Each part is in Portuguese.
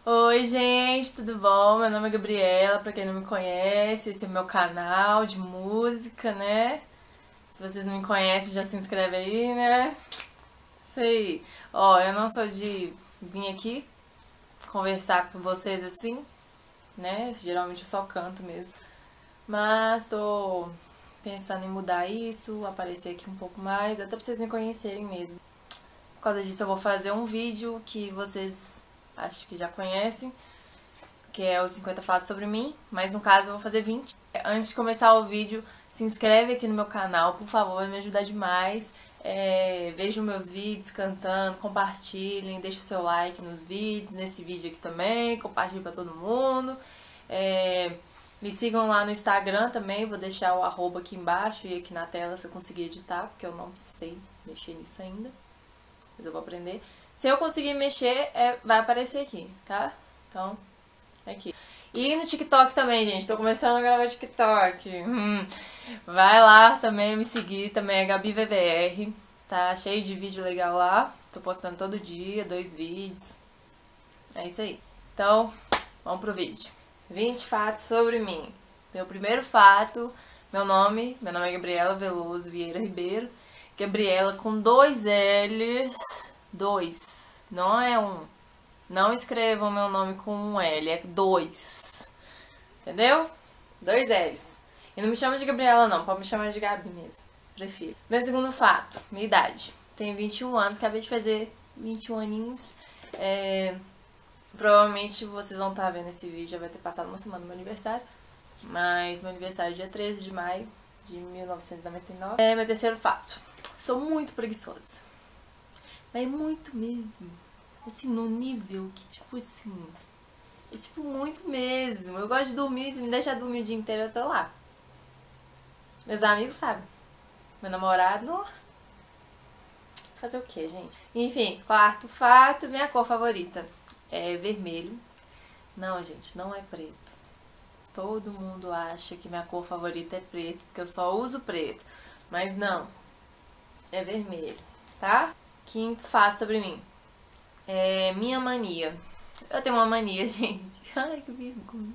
Oi, gente, tudo bom? Meu nome é Gabriela, pra quem não me conhece, esse é o meu canal de música, né? Se vocês não me conhecem, já se inscreve aí, né? Sei. Ó, eu não sou de vir aqui conversar com vocês assim, né? Geralmente eu só canto mesmo. Mas tô pensando em mudar isso, aparecer aqui um pouco mais, até pra vocês me conhecerem mesmo. Por causa disso, eu vou fazer um vídeo que vocês acho que já conhecem, que é os 50 fatos sobre mim, mas no caso eu vou fazer 20. Antes de começar o vídeo, se inscreve aqui no meu canal, por favor, vai me ajudar demais. Vejam meus vídeos cantando, compartilhem, deixa o seu like nos vídeos, nesse vídeo aqui também, compartilhe pra todo mundo. Me sigam lá no Instagram também, vou deixar o arroba aqui embaixo e aqui na tela se eu conseguir editar, porque eu não sei mexer nisso ainda, mas eu vou aprender. Se eu conseguir mexer, vai aparecer aqui, tá? Então, aqui. E no TikTok também, gente. Tô começando a gravar TikTok. Vai lá também me seguir. Também é GabiVVR. Tá cheio de vídeo legal lá. Tô postando todo dia, 2 vídeos. É isso aí. Então, vamos pro vídeo. 20 fatos sobre mim. Meu primeiro fato, meu nome é Gabriela Veloso Vieira Ribeiro. Gabriela com 2 L's. 2. Não é um. Não escrevam meu nome com um L, é 2. Entendeu? 2 L's. E não me chama de Gabriela não, pode me chamar de Gabi mesmo. Prefiro. Meu segundo fato, minha idade. Tenho 21 anos, acabei de fazer 21 aninhos. Provavelmente vocês vão estar vendo esse vídeo, já vai ter passado uma semana do meu aniversário. Mas meu aniversário é dia 13 de maio de 1999. Meu terceiro fato. Sou muito preguiçosa. Mas muito mesmo. Assim, num nível que, tipo assim... É, tipo, muito mesmo. Eu gosto de dormir, se me deixar dormir o dia inteiro, eu tô lá. Meus amigos sabem. Meu namorado, não... Fazer o que, gente? Enfim, quarto fato, minha cor favorita é vermelho. Não, gente, não é preto. Todo mundo acha que minha cor favorita é preto, porque eu só uso preto. Mas não. É vermelho, tá? Quinto fato sobre mim. Minha mania. Eu tenho uma mania, gente. Ai, que vergonha.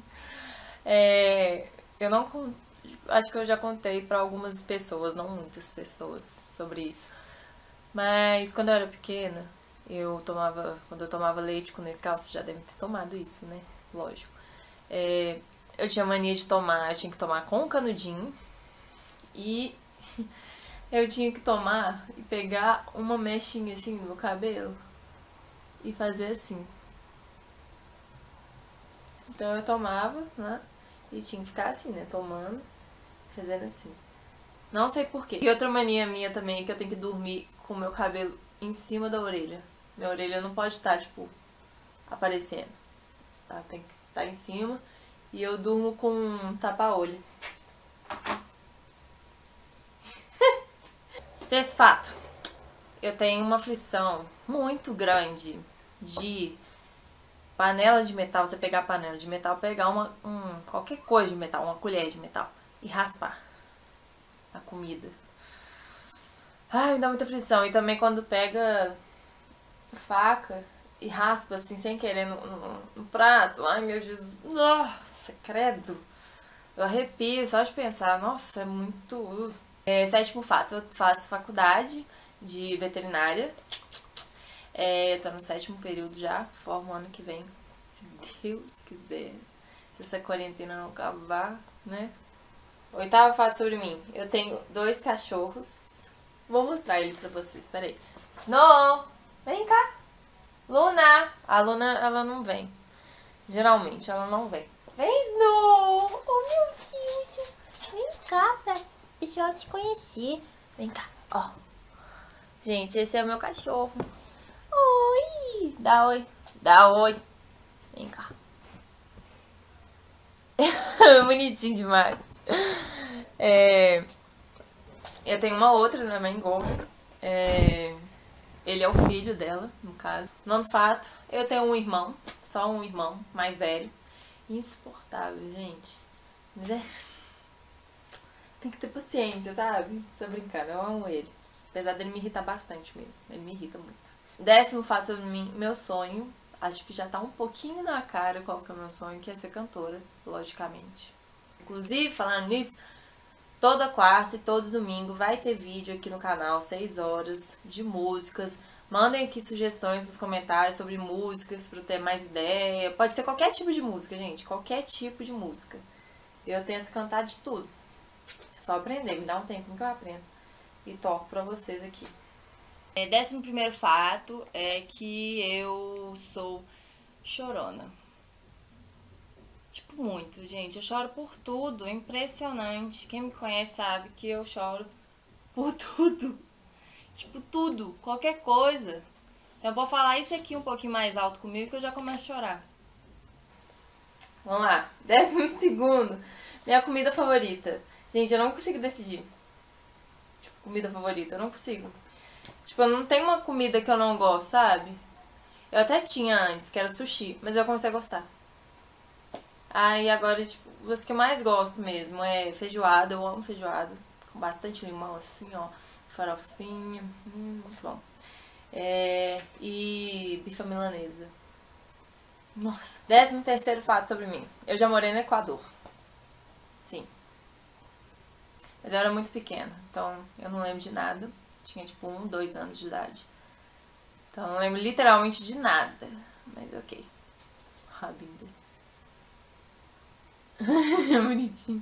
Eu não... Acho que eu já contei pra algumas pessoas, não muitas pessoas, sobre isso. Mas quando eu era pequena, quando eu tomava leite com Nescau, você já deve ter tomado isso, né? Lógico. Eu tinha mania de tomar, eu tinha que tomar com canudinho. E eu tinha que tomar e pegar uma mechinha assim no meu cabelo e fazer assim. Então eu tomava, né? E tinha que ficar assim, né? Tomando, fazendo assim. Não sei porquê. E outra mania minha também é que eu tenho que dormir com o meu cabelo em cima da orelha. Minha orelha não pode estar, tipo, aparecendo. Ela tem que estar em cima. E eu durmo com um tapa-olho. Sexto fato. Eu tenho uma aflição muito grande de panela de metal. Você pegar a panela de metal, pegar qualquer coisa de metal, uma colher de metal e raspar a comida. Ai, me dá muita aflição. E também quando pega faca e raspa assim sem querer no prato. Ai, meu Jesus. Nossa, credo. Eu arrepio só de pensar. Nossa, é muito... Sétimo fato. Eu faço faculdade de veterinária. Eu tô no 7º período já. Formo ano que vem. Se Deus quiser. Se essa quarentena não acabar, né? Oitavo fato sobre mim. Eu tenho 2 cachorros. Vou mostrar ele pra vocês, peraí. Snow, vem cá. Luna. A Luna, ela não vem. Geralmente, ela não vem. Vem, Snow. Oh, meu Deus. Vem cá pra pessoal te conhecer. Vem cá, ó. Gente, esse é o meu cachorro. Oi. Dá oi. Dá oi. Vem cá. Bonitinho demais. Eu tenho uma outra também, Golden. Ele é o filho dela, no caso. Nono fato, eu tenho um irmão, só um irmão, mais velho. Insuportável, gente. Mas tem que ter paciência, sabe? Tô brincando, eu amo ele. Apesar dele me irritar bastante mesmo. Ele me irrita muito. 10º fato sobre mim, meu sonho acho que já tá um pouquinho na cara qual que é o meu sonho, que é ser cantora, logicamente. Inclusive, falando nisso, toda quarta e todo domingo vai ter vídeo aqui no canal, 6 horas, de músicas. Mandem aqui sugestões nos comentários sobre músicas, pra eu ter mais ideia. Pode ser qualquer tipo de música, gente, qualquer tipo de música. Eu tento cantar de tudo. É só aprender, me dá um tempinho que eu aprendo. E toco pra vocês aqui. 11º fato é que eu sou chorona. Tipo, muito, gente. Eu choro por tudo, é impressionante. Quem me conhece sabe que eu choro por tudo. Tipo, tudo, qualquer coisa. Então eu vou falar isso aqui um pouquinho mais alto comigo que eu já começo a chorar. Vamos lá. 12º. Minha comida favorita. Gente, eu não consigo decidir. Tipo, comida favorita, eu não consigo. Tipo, eu não tenho uma comida que eu não gosto, sabe? Eu até tinha antes, que era sushi, mas eu comecei a gostar. Aí agora, tipo, as que eu mais gosto mesmo é feijoada, eu amo feijoada. Com bastante limão, assim, ó. Farofinha, muito bom. E bife à milanesa. Nossa. 13º fato sobre mim. Eu já morei no Equador. Sim. Mas eu era muito pequena, então eu não lembro de nada. Tinha tipo 1, 2 anos de idade. Então eu não lembro literalmente de nada. Mas ok. Rabinda. Bonitinho.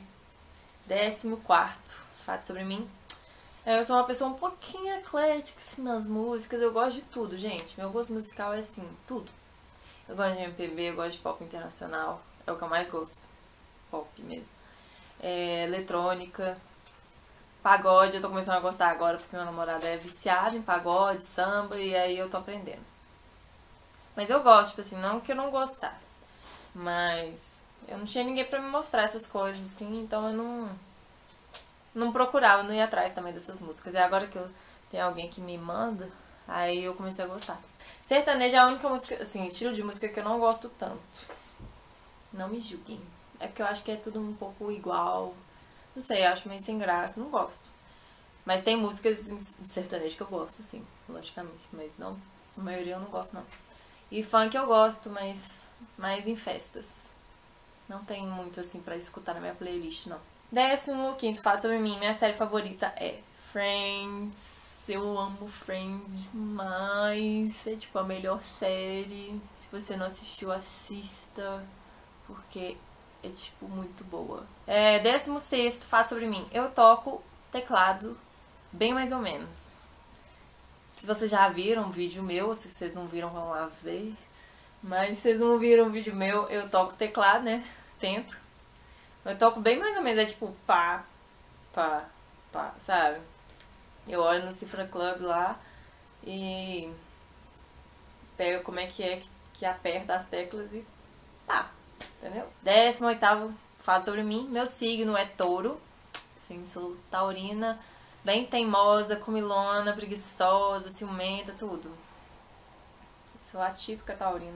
14º fato sobre mim. Eu sou uma pessoa um pouquinho eclética assim, nas músicas. Eu gosto de tudo, gente. Meu gosto musical é assim, tudo. Eu gosto de MPB, eu gosto de pop internacional. É o que eu mais gosto. Pop mesmo. Eletrônica. Pagode, eu tô começando a gostar agora porque meu namorado é viciado em pagode, samba, e aí eu tô aprendendo. Mas eu gosto, tipo assim, não que eu não gostasse. Mas eu não tinha ninguém pra me mostrar essas coisas, assim, então eu não procurava, não ia atrás também dessas músicas. E agora que eu tenho alguém que me manda, aí eu comecei a gostar. Sertanejo é a única música, assim, estilo de música que eu não gosto tanto. Não me julguem. É porque eu acho que é tudo um pouco igual. Não sei, eu acho meio sem graça, não gosto. Mas tem músicas de sertanejo que eu gosto, sim, logicamente. Mas não, a maioria eu não gosto, não. E funk eu gosto, mas mais em festas. Não tem muito, assim, pra escutar na minha playlist, não. 15º fato sobre mim, minha série favorita é Friends. Eu amo Friends demais. É, tipo, a melhor série. Se você não assistiu, assista. Porque é, tipo, muito boa. 16º fato sobre mim. Eu toco teclado bem mais ou menos. Se vocês já viram um vídeo meu, se vocês não viram, vão lá ver. Mas se vocês não viram um vídeo meu, eu toco teclado, né? Tento. Eu toco bem mais ou menos, é tipo pá, pá, pá, sabe? Eu olho no Cifra Club lá e pego como é que aperta as teclas e pá, entendeu? 18º fato sobre mim, meu signo é touro. Sim, sou taurina, bem teimosa, comilona, preguiçosa, ciumenta, tudo. Sou a típica taurina.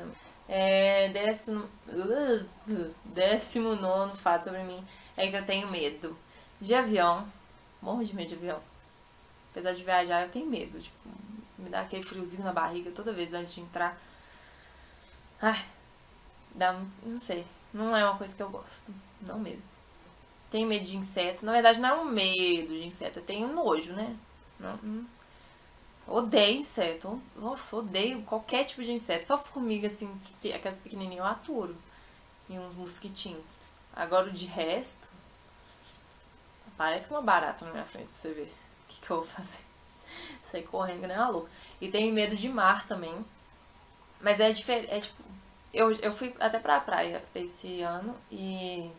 19º fato sobre mim é que eu tenho medo de avião. Morro de medo de avião. Apesar de viajar, eu tenho medo. Tipo, me dá aquele friozinho na barriga toda vez antes de entrar. Ai, não sei. Não é uma coisa que eu gosto. Não mesmo. Tenho medo de insetos. Na verdade, não é um medo de inseto. Eu tenho nojo, né? Não. Odeio inseto. Nossa, odeio qualquer tipo de inseto. Só formiga, assim, aquelas pequenininhas eu aturo. E uns mosquitinhos. Agora, o de resto... Parece uma barata na minha frente pra você ver. O que eu vou fazer? Sair correndo que nem uma louca. E tenho medo de mar também. Mas é diferente. É tipo... Eu fui até pra praia esse ano e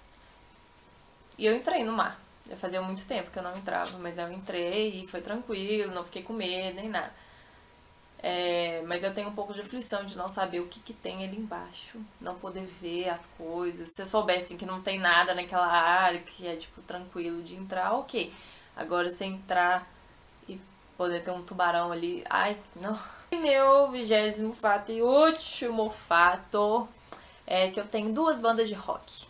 eu entrei no mar. Já fazia muito tempo que eu não entrava, mas eu entrei e foi tranquilo, não fiquei com medo nem nada. Mas eu tenho um pouco de aflição de não saber o que tem ali embaixo, não poder ver as coisas. Se eu soubesse que não tem nada naquela área, que é tipo tranquilo de entrar, ok. Agora se entrar e poder ter um tubarão ali, ai, não. E meu 20º fato e último fato é que eu tenho 2 bandas de rock.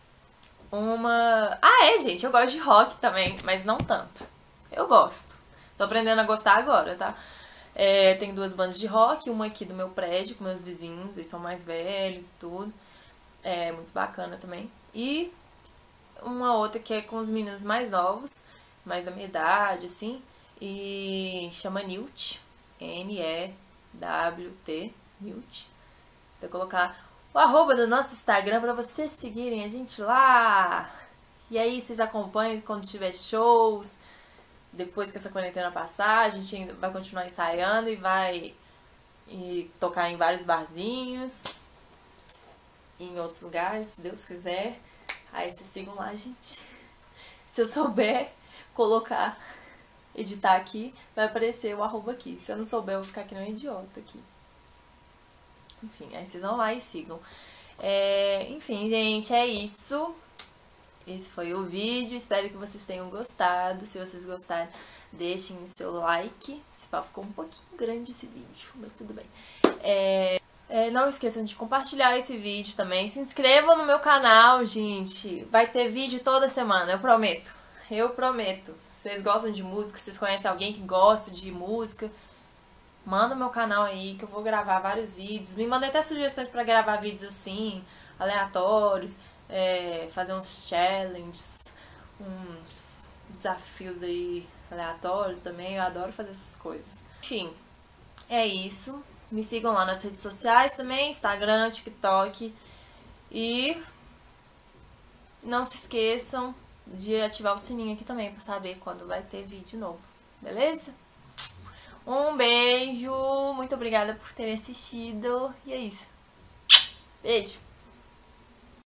Gente, eu gosto de rock também, mas não tanto. Eu gosto. Tô aprendendo a gostar agora, tá? Tem 2 bandas de rock, uma aqui do meu prédio, com meus vizinhos, eles são mais velhos e tudo. É muito bacana também. E uma outra que é com os meninos mais novos, mais da minha idade, assim, e chama Newt, N-E-W-T, Newt. Vou colocar o arroba do nosso Instagram pra vocês seguirem a gente lá. E aí vocês acompanham quando tiver shows. Depois que essa quarentena passar, a gente ainda vai continuar ensaiando e vai tocar em vários barzinhos, em outros lugares, se Deus quiser. Aí vocês sigam lá, gente. Se eu souber colocar, editar aqui, vai aparecer o arroba aqui. Se eu não souber, eu vou ficar aqui no idiota aqui. Enfim, aí vocês vão lá e sigam. Enfim, gente, é isso. Esse foi o vídeo, espero que vocês tenham gostado. Se vocês gostaram, deixem o seu like. Esse papo ficou um pouquinho grande esse vídeo, mas tudo bem. Não esqueçam de compartilhar esse vídeo também. Se inscrevam no meu canal, gente. Vai ter vídeo toda semana, eu prometo. Eu prometo. Se vocês gostam de música, se vocês conhecem alguém que gosta de música, manda no meu canal aí que eu vou gravar vários vídeos. Me mandem até sugestões pra gravar vídeos assim, aleatórios. Fazer uns challenges, uns desafios aí aleatórios também. Eu adoro fazer essas coisas. Enfim, é isso. Me sigam lá nas redes sociais também, Instagram, TikTok. E não se esqueçam de ativar o sininho aqui também pra saber quando vai ter vídeo novo, beleza? Um beijo, muito obrigada por terem assistido e é isso. Beijo!